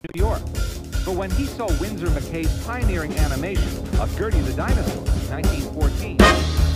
New York. But when he saw Winsor McCay's pioneering animation of Gertie the Dinosaur in 1914,